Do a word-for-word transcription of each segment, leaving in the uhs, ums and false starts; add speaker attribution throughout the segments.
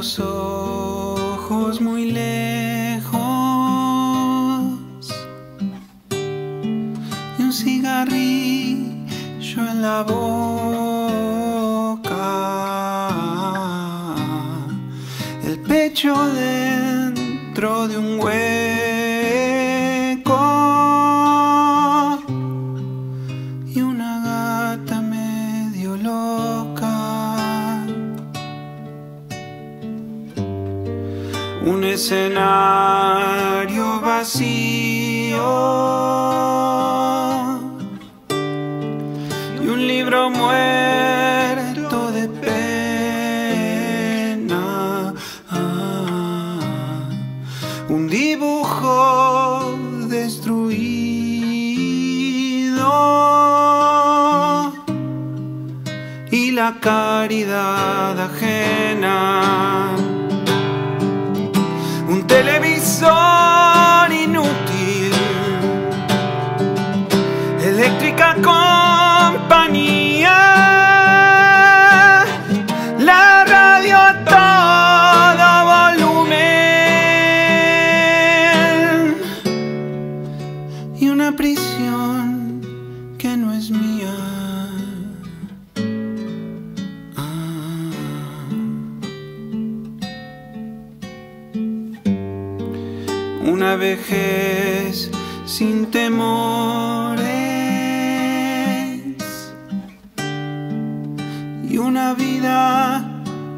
Speaker 1: los ojos muy lejos y un cigarrillo en la boca, el pecho dentro de un hueco y una gata medio loca. Un escenario vacío y un libro muerto de pena, ah, un dibujo destruido y la caridad ajena. Un televisor inútil, eléctrica compañía, la radio a todo volumen y una prisión que no es mía. Una vejez sin temores y una vida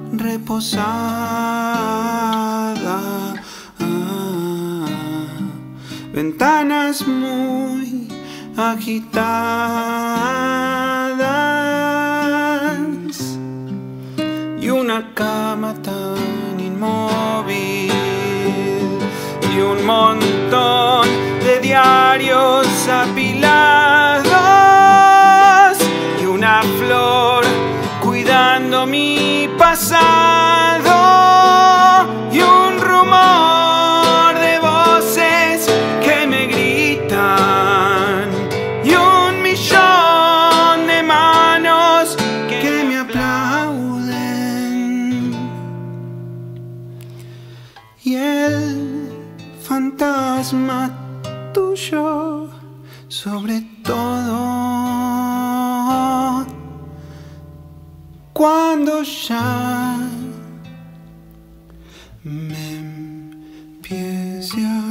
Speaker 1: reposada, ah, ventanas muy agitadas y una cama tan inmóvil y un montón de diarios apilados y una flor cuidando mi pasado y un rumor de voces que me gritan y un millón de manos que me aplauden y el fantasma tuyo sobre todo cuando ya me empiece a